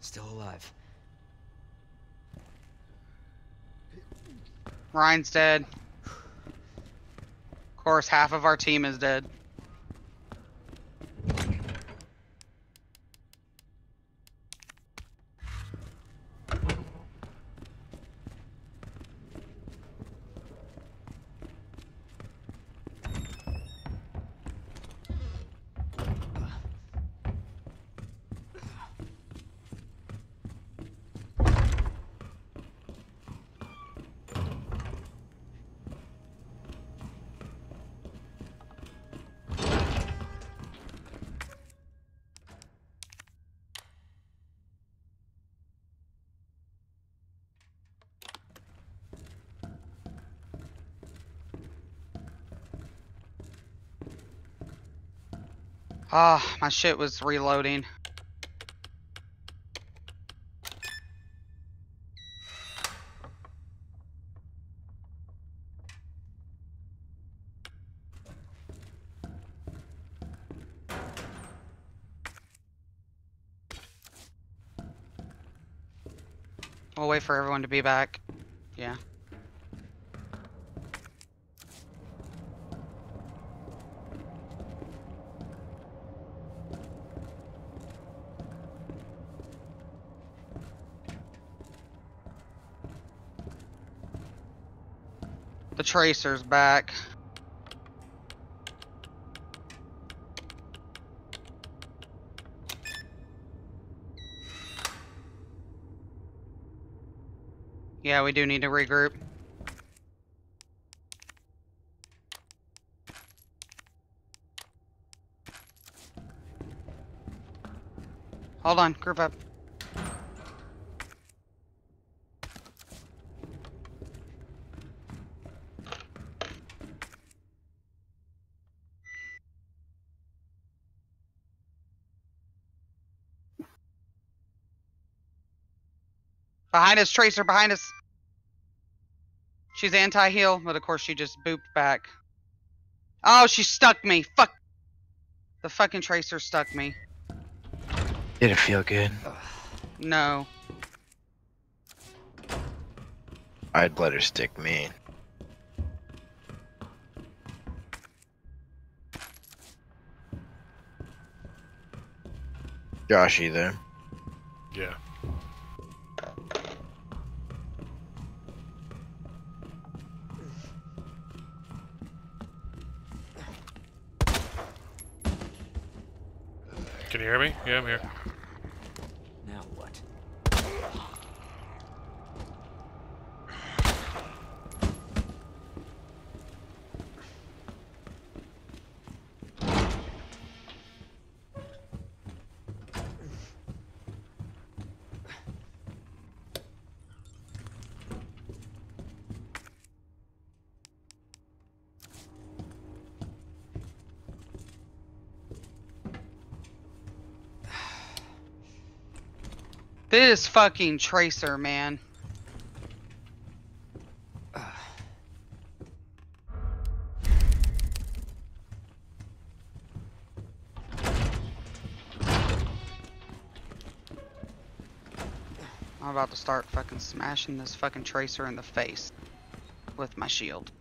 Still alive. Ryan's dead. Of course, half of our team is dead. Ah, my shit was reloading. We'll wait for everyone to be back. Yeah. The tracer's back. Yeah, we do need to regroup. Hold on, group up. Behind us, Tracer, behind us. She's anti-heal, but of course she just booped back. Oh, she stuck me. Fuck. The fucking Tracer stuck me. Did it feel good? No. I'd let her stick me. Josh, you there? Yeah. Can you hear me? Yeah, I'm here. Now what? This fucking Tracer, man. I'm about to start fucking smashing this fucking Tracer in the face with my shield.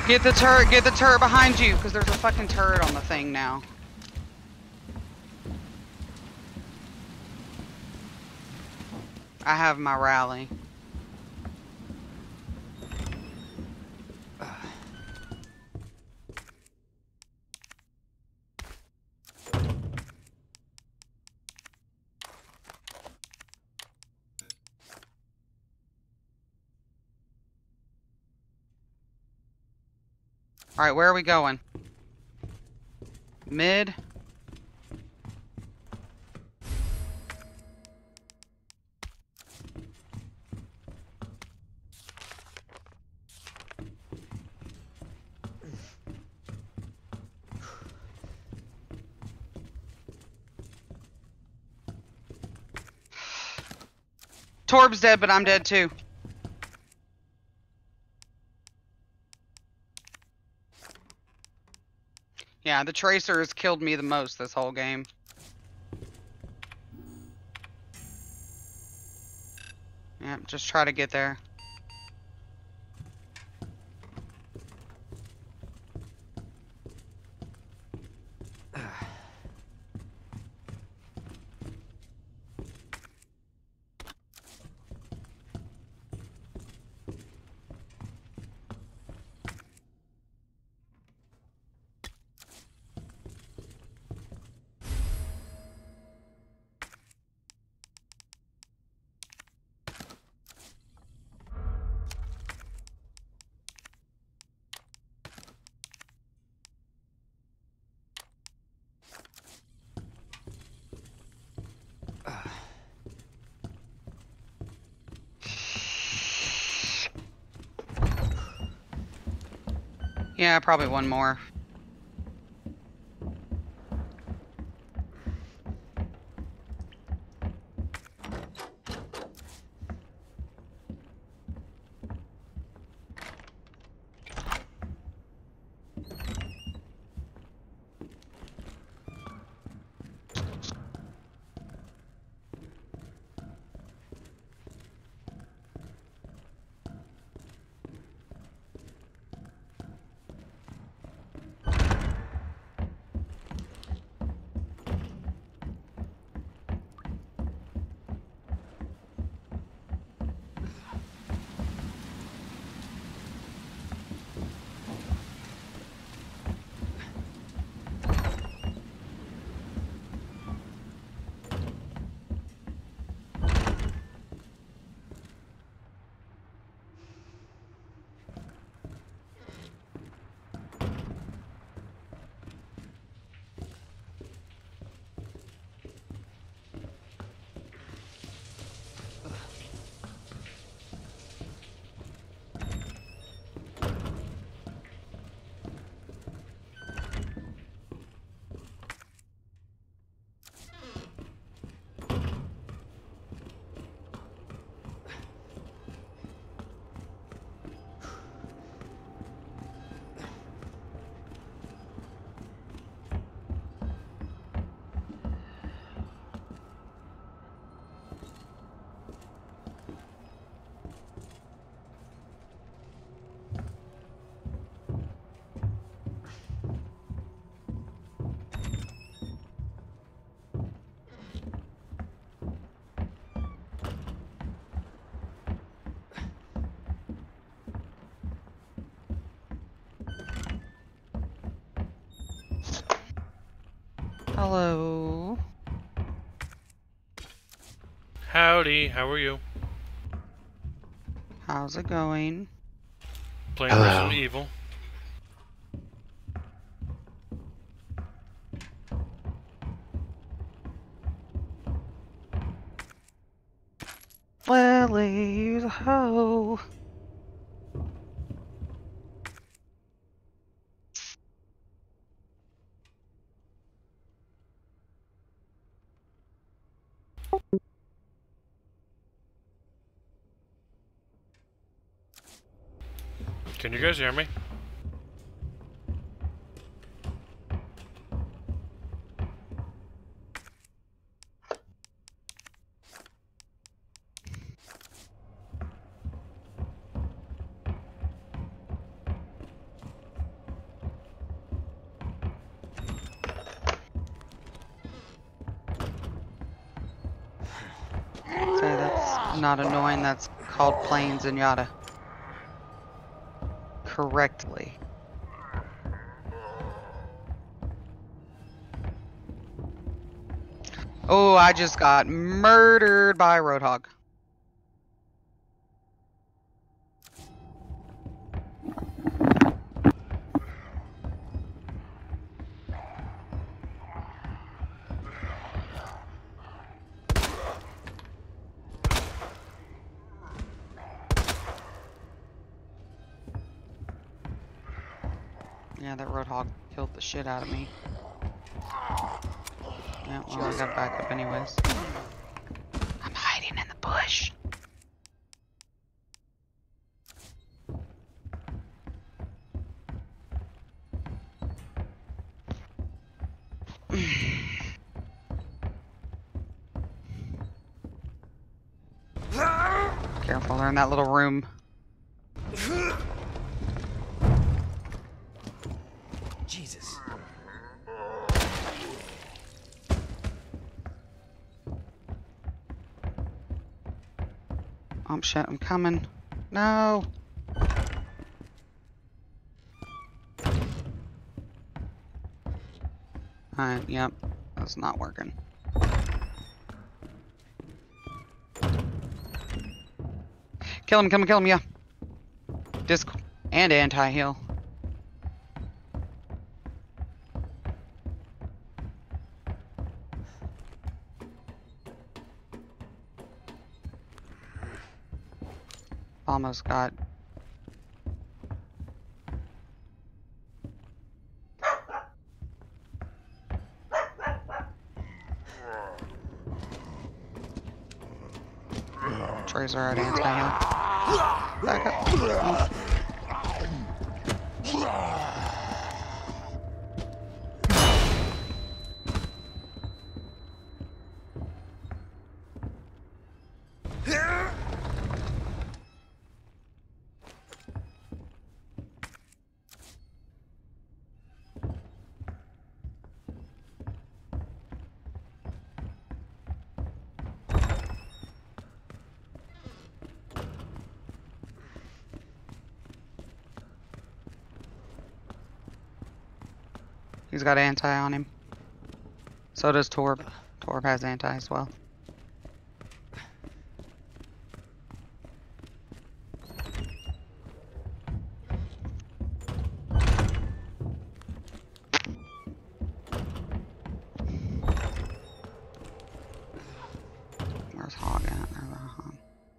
Get the turret behind you, because there's a fucking turret on the thing now. I have my rally. Alright, where are we going? Mid? Torb's dead, but I'm dead too. Yeah, the Tracer has killed me the most this whole game. Yeah, just try to get there. Yeah, probably one more. Hello. Howdy, how are you? How's it going? Playing Hello. Resident Evil. Lily's ho. Can you guys hear me? not annoying. That's called playing Zenyatta correctly. Oh, I just got murdered by a Roadhog. Yeah, that Roadhog killed the shit out of me. Yeah, well, I got back up anyways. I'm hiding in the bush. Careful, they're in that little room. Jesus. Oh shit, I'm coming. No. Alright, yep. That's not working. Kill him, yeah. Disc and anti-heal. Almost got. Tracer at anti-heal. Back up. Oh. He's got anti on him. So does Torb. Torb has anti as well. Where's Hog at? There's a Hog.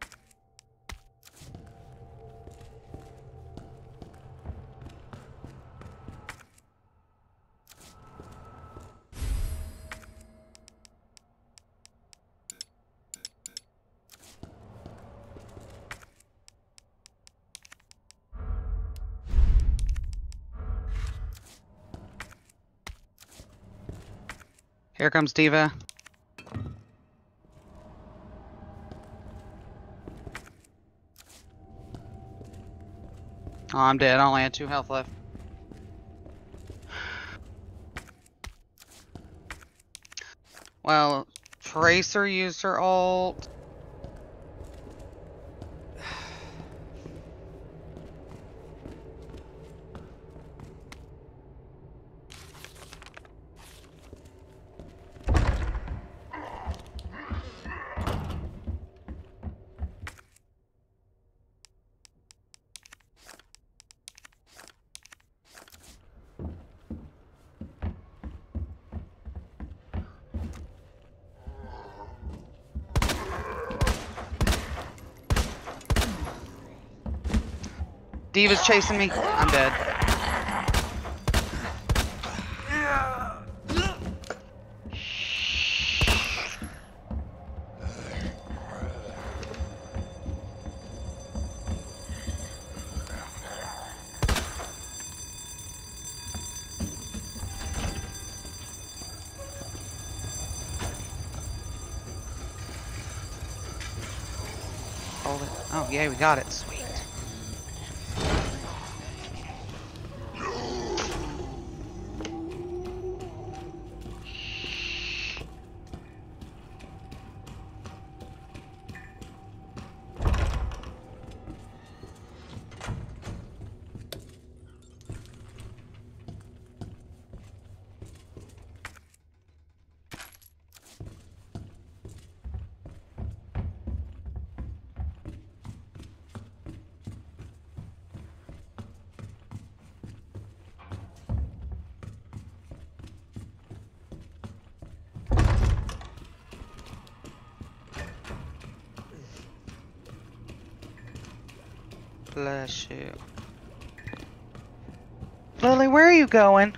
Here comes Diva. Oh, I'm dead. I only had 2 health left. Well, Tracer used her ult. Diva's chasing me. I'm dead. Hold it. Oh, yeah, we got it. Sweet. Bless you. Lily, where are you going?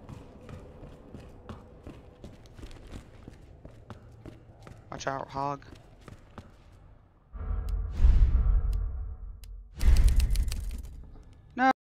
Watch out, hog.